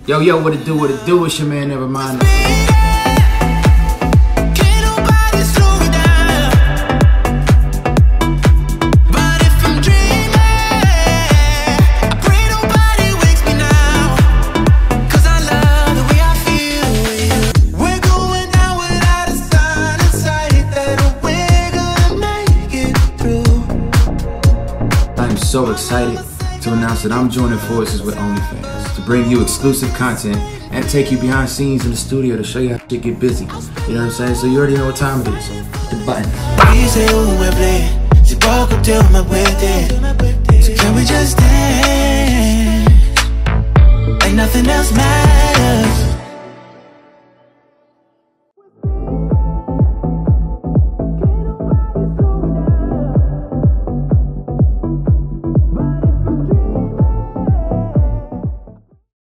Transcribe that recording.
Yo, yo, what it do, it's your man Nevrmind. I'm so excited to announce that I'm joining forces with OnlyFans to bring you exclusive content and take you behind scenes in the studio to show you how shit get busy. You know what I'm saying? So you already know what time it is. So hit the button. So can we just dance? Like nothing else matters.